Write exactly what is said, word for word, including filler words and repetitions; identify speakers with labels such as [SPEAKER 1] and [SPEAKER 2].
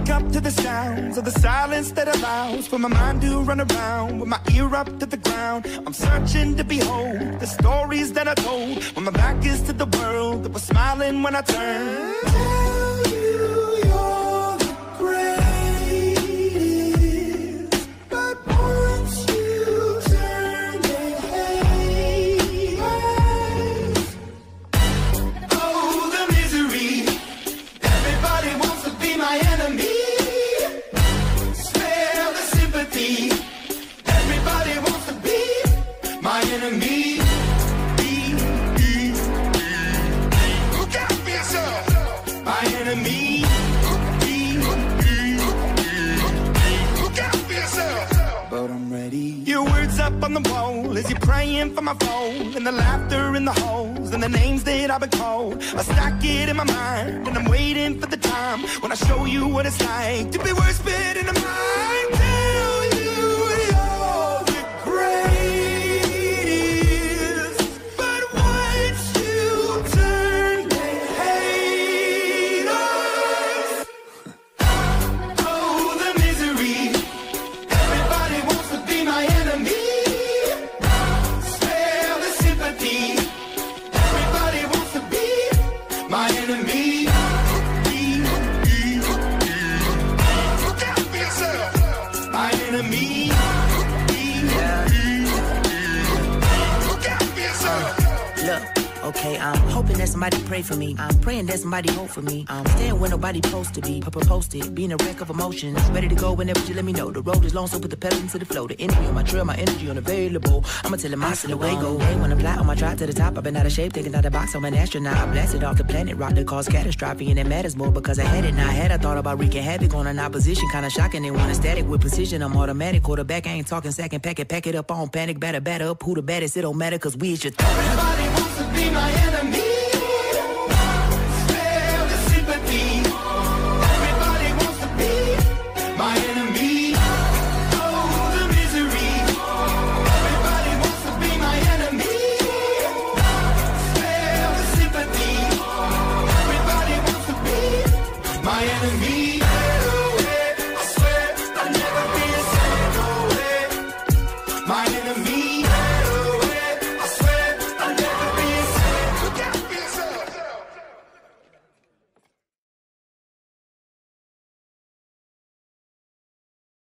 [SPEAKER 1] wake up to the sounds of the silence that allows for my mind to run around with my ear up to the ground. I'm searching to behold the stories that I told when my back is to the world that was smiling when I turned. Tell you you're the greatest, but once you turn, they hate us. Oh, the misery. Everybody wants to be my enemy. Spare the sympathy. Everybody wants to be my enemy. Be, be, be. Look out for yourself. My enemy. Be, be, be. Look out for yourself. But I'm ready. Your words up on the wall as you're praying for my phone, and the laughter in the halls and the names that I've been called. I stack it in my mind and I'm waiting for the time when I show you what it's like to be worse fit in the mind. Tell you you're the greatest, but once you turn, they hate us. Oh, the misery. Everybody wants to be my enemy. Spare the sympathy. Everybody wants to be my enemy. Be, be, be. Look out for yourself. My enemy. Be, be, be. Look out for yourself.
[SPEAKER 2] Look, okay, I'm hoping that somebody pray for me. I'm praying that somebody hope for me. I'm staying where nobody supposed to be. Papa posted, being a wreck of emotions. Ready to go whenever you let me know. The road is long, so put the pedal into the flow. The energy on my trail, my energy unavailable. I'ma tell him I see the way go. Hey, when I fly on my drive to the top, I've been out of shape, taking out the box. I'm an astronaut. I blasted off the planet, rock that caused catastrophe, and it matters more because I had it. Now I had I thought about wreaking havoc on an opposition, kinda shocking. They want a static with precision. I'm automatic, quarterback. I ain't talking second, pack it, pack it up on panic, batter, batter up. Who the baddest? It don't matter, cause we is your thought.
[SPEAKER 1] Everybody wants to be my enemy.